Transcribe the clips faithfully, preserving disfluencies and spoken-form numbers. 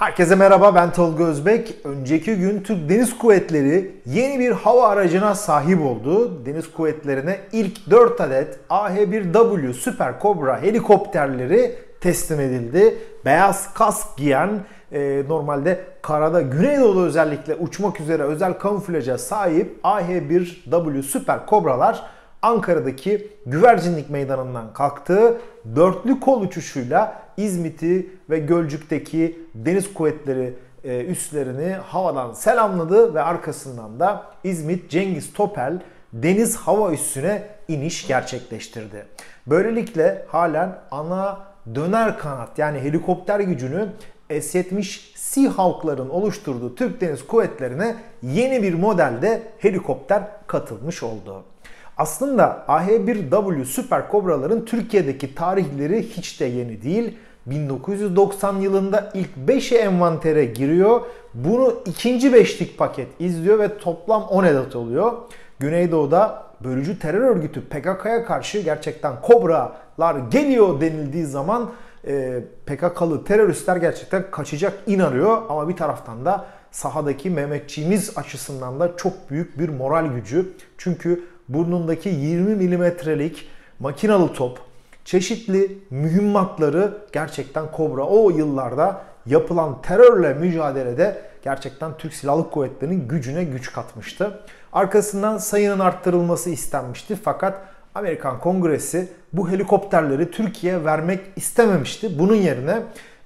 Herkese merhaba, ben Tolga Özbek. Önceki gün Türk Deniz Kuvvetleri yeni bir hava aracına sahip oldu. Deniz Kuvvetleri'ne ilk dört adet A H bir W Super Cobra helikopterleri teslim edildi. Beyaz kask giyen, e, normalde karada Güneydoğu'da özellikle uçmak üzere özel kamuflaja sahip A H bir W Super Cobra'lar Ankara'daki Güvercinlik Meydanı'ndan kalktı. Dörtlü kol uçuşuyla İzmit'i ve Gölcük'teki Deniz Kuvvetleri üslerini havadan selamladı ve arkasından da İzmit Cengiz Topel Deniz Hava Üssü'ne iniş gerçekleştirdi. Böylelikle halen ana döner kanat yani helikopter gücünü S yetmiş Seahawk'ların oluşturduğu Türk Deniz Kuvvetleri'ne yeni bir modelde helikopter katılmış oldu. Aslında A H bir W Super Cobra'ların Türkiye'deki tarihleri hiç de yeni değil. bin dokuz yüz doksan yılında ilk beşi envantere giriyor. Bunu ikinci beşlik paket izliyor ve toplam on adet oluyor. Güneydoğu'da bölücü terör örgütü P K K'ya karşı gerçekten Kobra'lar geliyor denildiği zaman e, P K K'lı teröristler gerçekten kaçacak in arıyor. Ama bir taraftan da sahadaki Mehmetçiğimiz açısından da çok büyük bir moral gücü. Çünkü burnundaki yirmi milimetrelik makinalı top, çeşitli mühimmatları gerçekten Kobra o yıllarda yapılan terörle mücadelede gerçekten Türk Silahlı Kuvvetleri'nin gücüne güç katmıştı. Arkasından sayının arttırılması istenmişti fakat Amerikan Kongresi bu helikopterleri Türkiye'ye vermek istememişti. Bunun yerine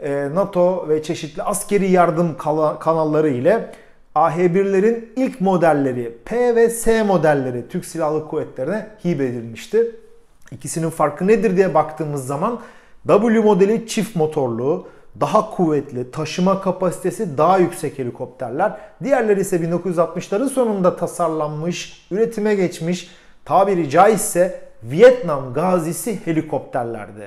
NATO ve çeşitli askeri yardım kanalları ile A H birlerin ilk modelleri P ve S modelleri Türk Silahlı Kuvvetleri'ne hibe edilmişti. İkisinin farkı nedir diye baktığımız zaman W modeli çift motorlu, daha kuvvetli, taşıma kapasitesi daha yüksek helikopterler. Diğerleri ise bin dokuz yüz altmışların sonunda tasarlanmış, üretime geçmiş, tabiri caizse Vietnam gazisi helikopterlerdi.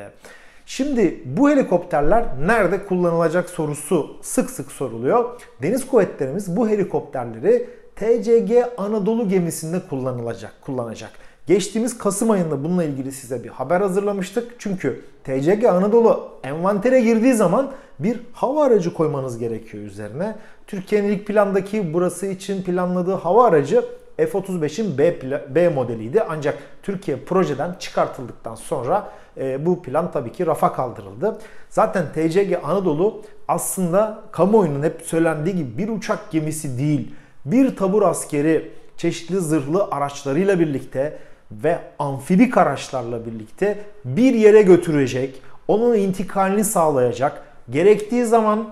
Şimdi bu helikopterler nerede kullanılacak sorusu sık sık soruluyor. Deniz kuvvetlerimiz bu helikopterleri T C G Anadolu gemisinde kullanılacak, kullanacak. Geçtiğimiz Kasım ayında bununla ilgili size bir haber hazırlamıştık. Çünkü T C G Anadolu envantere girdiği zaman bir hava aracı koymanız gerekiyor üzerine. Türkiye'nin ilk plandaki burası için planladığı hava aracı F otuz beşin B, B modeliydi. Ancak Türkiye projeden çıkartıldıktan sonra e, bu plan tabii ki rafa kaldırıldı. Zaten T C G Anadolu aslında kamuoyunun hep söylendiği gibi bir uçak gemisi değil. Bir tabur askeri çeşitli zırhlı araçlarıyla birlikte ve amfibik araçlarla birlikte bir yere götürecek, onun intikalini sağlayacak, gerektiği zaman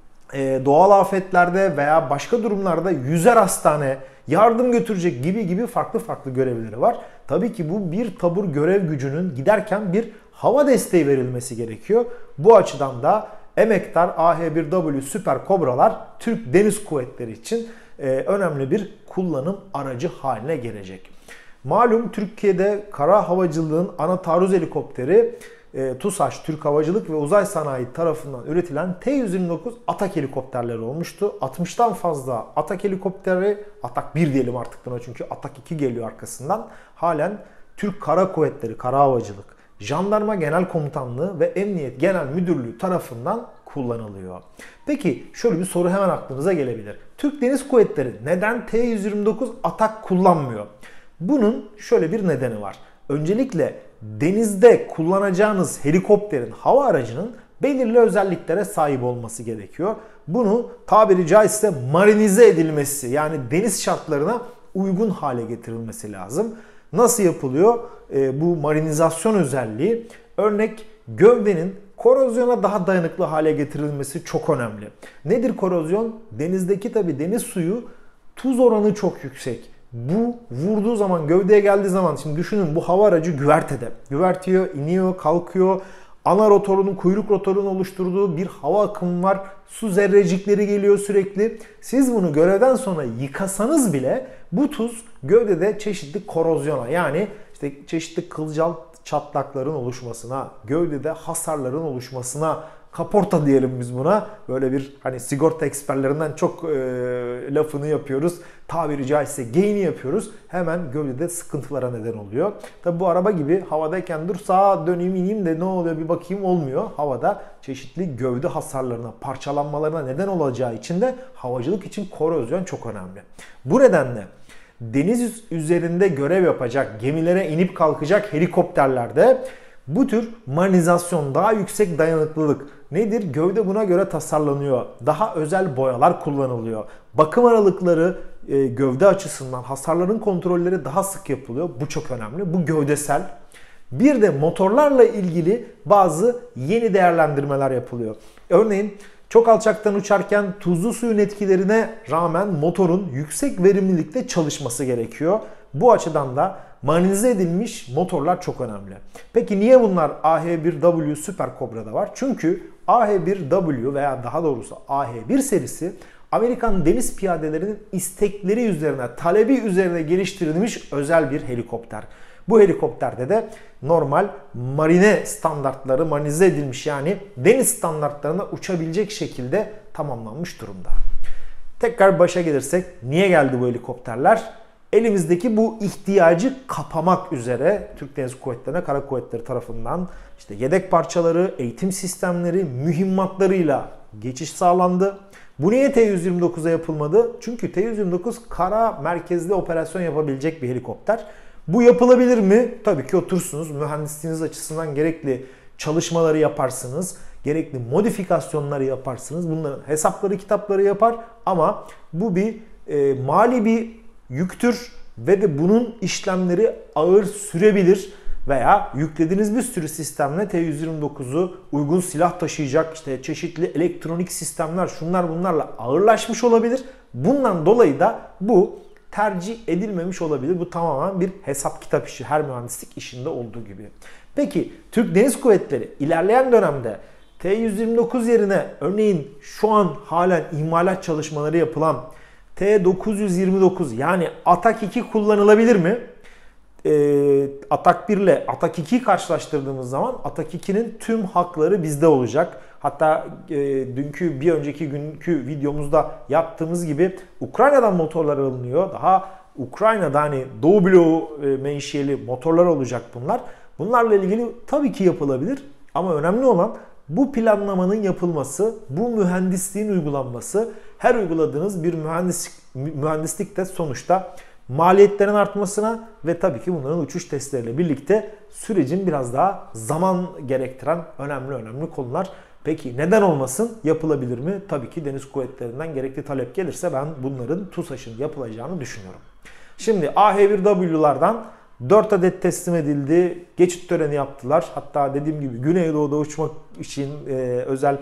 e, doğal afetlerde veya başka durumlarda yüzer hastane, yardım götürecek gibi gibi farklı farklı görevleri var. Tabii ki bu bir tabur görev gücünün giderken bir hava desteği verilmesi gerekiyor. Bu açıdan da emektar A H bir W Super Cobra'lar Türk Deniz Kuvvetleri için e, önemli bir kullanım aracı haline gelecek. Malum Türkiye'de kara havacılığın ana taarruz helikopteri e, TUSAŞ, Türk Havacılık ve Uzay Sanayi tarafından üretilen T yüz yirmi dokuz Atak helikopterleri olmuştu. altmıştan fazla Atak helikopteri, Atak bir diyelim artık buna çünkü Atak iki geliyor arkasından. Halen Türk Kara Kuvvetleri, Kara Havacılık, Jandarma Genel Komutanlığı ve Emniyet Genel Müdürlüğü tarafından kullanılıyor. Peki şöyle bir soru hemen aklınıza gelebilir. Türk Deniz Kuvvetleri neden T yüz yirmi dokuz Atak kullanmıyor? Bunun şöyle bir nedeni var. Öncelikle denizde kullanacağınız helikopterin, hava aracının belirli özelliklere sahip olması gerekiyor. Bunu tabiri caizse marinize edilmesi yani deniz şartlarına uygun hale getirilmesi lazım. Nasıl yapılıyor? E, bu marinizasyon özelliği örnek gövdenin korozyona daha dayanıklı hale getirilmesi çok önemli. Nedir korozyon? Denizdeki tabi deniz suyu tuz oranı çok yüksek. Bu vurduğu zaman, gövdeye geldiği zaman, şimdi düşünün bu hava aracı güvertede. Güvertiyor, iniyor, kalkıyor. Ana rotorunun, kuyruk rotorunun oluşturduğu bir hava akımı var. Su zerrecikleri geliyor sürekli. Siz bunu görevden sonra yıkasanız bile bu tuz gövdede çeşitli korozyona yani işte çeşitli kılcal çatlakların oluşmasına, gövdede hasarların oluşmasına kaporta diyelim biz buna. Böyle bir hani sigorta eksperlerinden çok e, lafını yapıyoruz. Tabiri caizse geyini yapıyoruz. Hemen gövdede sıkıntılara neden oluyor. Tabi bu araba gibi havadayken dur sağa döneyim ineyim de ne oluyor bir bakayım olmuyor. Havada çeşitli gövde hasarlarına, parçalanmalarına neden olacağı için de havacılık için korozyon çok önemli. Bu nedenle deniz üzerinde görev yapacak, gemilere inip kalkacak helikopterlerde bu tür marinizasyon, daha yüksek dayanıklılık nedir? Gövde buna göre tasarlanıyor. Daha özel boyalar kullanılıyor. Bakım aralıkları e, gövde açısından hasarların kontrolleri daha sık yapılıyor. Bu çok önemli. Bu gövdesel. Bir de motorlarla ilgili bazı yeni değerlendirmeler yapılıyor. Örneğin çok alçaktan uçarken tuzlu suyun etkilerine rağmen motorun yüksek verimlilikte çalışması gerekiyor. Bu açıdan da marinize edilmiş motorlar çok önemli. Peki niye bunlar A H bir W Super Cobra'da var? Çünkü A H bir W veya daha doğrusu A H bir serisi Amerikan deniz piyadelerinin istekleri üzerine, talebi üzerine geliştirilmiş özel bir helikopter. Bu helikopterde de normal marine standartları marinize edilmiş, yani deniz standartlarına uçabilecek şekilde tamamlanmış durumda. Tekrar başa gelirsek niye geldi bu helikopterler? Elimizdeki bu ihtiyacı kapamak üzere Türk Deniz Kuvvetleri'ne Kara Kuvvetleri tarafından işte yedek parçaları, eğitim sistemleri, mühimmatlarıyla geçiş sağlandı. Bu niye T yüz yirmi dokuza yapılmadı? Çünkü T yüz yirmi dokuz kara merkezli operasyon yapabilecek bir helikopter. Bu yapılabilir mi? Tabii ki otursunuz. Mühendisliğiniz açısından gerekli çalışmaları yaparsınız. Gerekli modifikasyonları yaparsınız. Bunların hesapları, kitapları yapar. Ama bu bir e, mali bir yüktür ve de bunun işlemleri ağır sürebilir. Veya yüklediğiniz bir sürü sistemle T yüz yirmi dokuzu uygun silah taşıyacak işte çeşitli elektronik sistemler, şunlar bunlarla ağırlaşmış olabilir. Bundan dolayı da bu tercih edilmemiş olabilir. Bu tamamen bir hesap kitap işi, her mühendislik işinde olduğu gibi. Peki Türk Deniz Kuvvetleri ilerleyen dönemde T yüz yirmi dokuz yerine örneğin şu an halen imalat çalışmaları yapılan T dokuz yüz yirmi dokuz yani Atak iki kullanılabilir mi? E, Atak bir ile Atak ikiyi karşılaştırdığımız zaman Atak ikinin tüm hakları bizde olacak. Hatta e, dünkü bir önceki günkü videomuzda yaptığımız gibi Ukrayna'dan motorlar alınıyor. Daha Ukrayna'da hani Doğu bloğu e, menşeli motorlar olacak bunlar. Bunlarla ilgili tabii ki yapılabilir ama önemli olan bu planlamanın yapılması, bu mühendisliğin uygulanması. Her uyguladığınız bir mühendislik, mühendislik de sonuçta maliyetlerin artmasına ve tabii ki bunların uçuş testleriyle birlikte sürecin biraz daha zaman gerektiren önemli önemli konular. Peki neden olmasın? Yapılabilir mi? Tabii ki Deniz Kuvvetleri'nden gerekli talep gelirse ben bunların TUSAŞ'ın yapılacağını düşünüyorum. Şimdi A H bir W'lardan dört adet teslim edildi. Geçit töreni yaptılar. Hatta dediğim gibi Güneydoğu'da uçmak için e, özel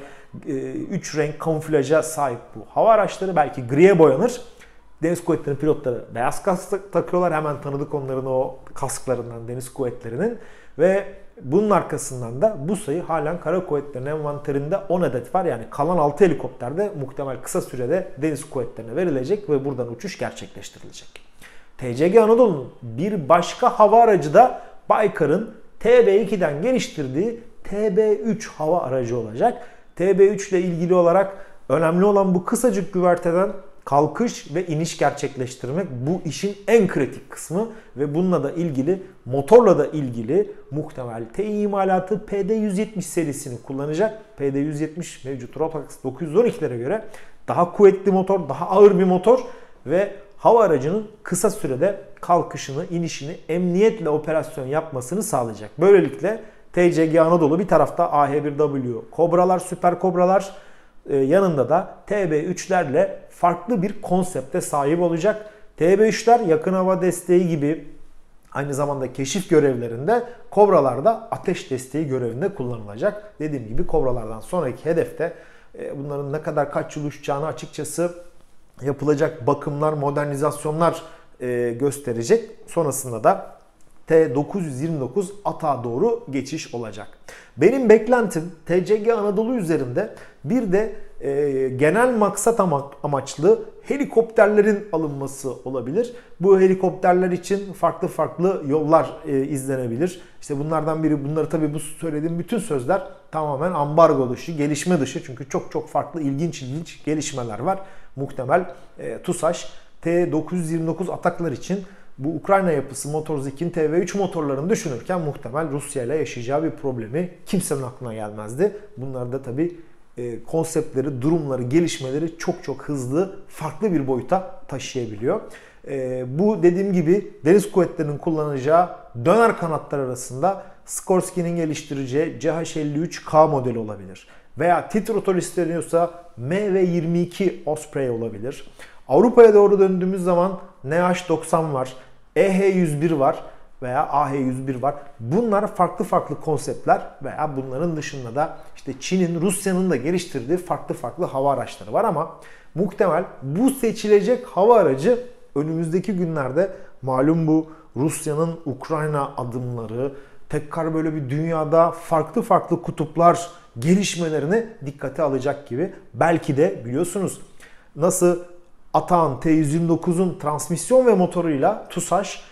üç renk kamuflaja sahip bu hava araçları. Belki griye boyanır. Deniz Kuvvetleri'nin pilotları beyaz kask takıyorlar. Hemen tanıdık onların o kasklarından Deniz Kuvvetleri'nin. Ve bunun arkasından da bu sayı halen Kara Kuvvetleri'nin envanterinde on adet var. Yani kalan altı helikopterde muhtemel kısa sürede Deniz Kuvvetleri'ne verilecek ve buradan uçuş gerçekleştirilecek. T C G Anadolu'nun bir başka hava aracı da Baykar'ın T B ikiden geliştirdiği T B üç hava aracı olacak. T B üç ile ilgili olarak önemli olan bu kısacık güverteden kalkış ve iniş gerçekleştirmek bu işin en kritik kısmı ve bununla da ilgili, motorla da ilgili muhtemel T İ imalatı P D yüz yetmiş serisini kullanacak. P D yüz yetmiş mevcut Rotax dokuz yüz on ikilere göre daha kuvvetli motor, daha ağır bir motor ve hava aracının kısa sürede kalkışını, inişini emniyetle operasyon yapmasını sağlayacak. Böylelikle T C G Anadolu bir tarafta A H bir W Kobralar, Süper Kobralar, yanında da T B üçlerle farklı bir konsepte sahip olacak. T B üçler yakın hava desteği gibi aynı zamanda keşif görevlerinde, Kobralar da ateş desteği görevinde kullanılacak. Dediğim gibi Kobralardan sonraki hedefte bunların ne kadar kaç yıl uçacağını açıkçası yapılacak bakımlar, modernizasyonlar gösterecek. Sonrasında da T dokuz yüz yirmi dokuz Atak'a doğru geçiş olacak. Benim beklentim T C G Anadolu üzerinde bir de e, genel maksat ama, amaçlı helikopterlerin alınması olabilir. Bu helikopterler için farklı farklı yollar e, izlenebilir. İşte bunlardan biri, bunları tabii bu söylediğim bütün sözler tamamen ambargo dışı, gelişme dışı. Çünkü çok çok farklı ilginç ilginç gelişmeler var. Muhtemel e, TUSAŞ T dokuz yüz yirmi dokuz ataklar için bu Ukrayna yapısı Motor-Zik'in T V üç motorlarını düşünürken muhtemel Rusya ile yaşayacağı bir problemi kimsenin aklına gelmezdi. Bunlar da tabii e, konseptleri, durumları, gelişmeleri çok çok hızlı, farklı bir boyuta taşıyabiliyor. E, bu dediğim gibi deniz kuvvetlerinin kullanacağı döner kanatlar arasında Sikorsky'nin geliştireceği C H elli üç K modeli olabilir. Veya titrotor isteniyorsa M V yirmi iki Osprey olabilir. Avrupa'ya doğru döndüğümüz zaman N H doksan var, E H yüz bir var veya A H yüz bir var. Bunlar farklı farklı konseptler veya bunların dışında da işte Çin'in, Rusya'nın da geliştirdiği farklı farklı hava araçları var ama muhtemel bu seçilecek hava aracı önümüzdeki günlerde malum bu Rusya'nın Ukrayna adımları, tekrar böyle bir dünyada farklı farklı kutuplar gelişmelerini dikkate alacak gibi. Belki de biliyorsunuz nasıl Atağan T yüz yirmi dokuzun transmisyon ve motoruyla TUSAŞ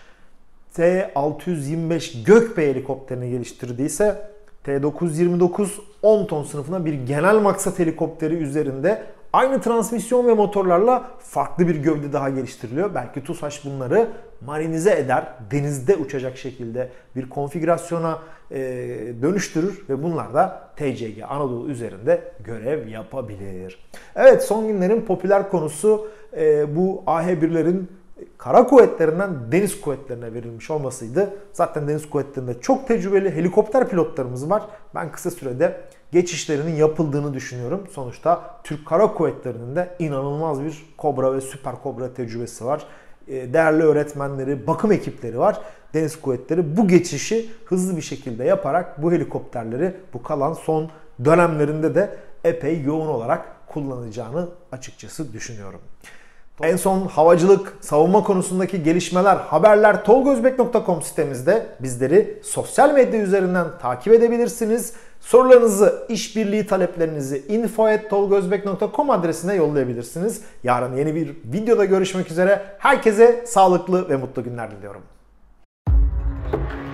T altı yüz yirmi beş Gökbey helikopterini geliştirdiyse T dokuz yüz yirmi dokuz on ton sınıfına bir genel maksat helikopteri üzerinde aynı transmisyon ve motorlarla farklı bir gövde daha geliştiriliyor. Belki TUSAŞ bunları marinize eder, denizde uçacak şekilde bir konfigürasyona e, dönüştürür ve bunlar da T C G Anadolu üzerinde görev yapabilir. Evet, son günlerin popüler konusu e, bu A H birlerin kara kuvvetlerinden deniz kuvvetlerine verilmiş olmasıydı. Zaten deniz kuvvetlerinde çok tecrübeli helikopter pilotlarımız var. Ben kısa sürede geçişlerinin yapıldığını düşünüyorum. Sonuçta Türk Kara Kuvvetleri'nin de inanılmaz bir Kobra ve Süper Kobra tecrübesi var. Değerli öğretmenleri, bakım ekipleri var. Deniz kuvvetleri bu geçişi hızlı bir şekilde yaparak bu helikopterleri bu kalan son dönemlerinde de epey yoğun olarak kullanacağını açıkçası düşünüyorum. En son havacılık, savunma konusundaki gelişmeler, haberler tolgozbek nokta com sitemizde. Bizleri sosyal medya üzerinden takip edebilirsiniz. Sorularınızı, işbirliği taleplerinizi info at tolgozbek nokta com adresine yollayabilirsiniz. Yarın yeni bir videoda görüşmek üzere. Herkese sağlıklı ve mutlu günler diliyorum.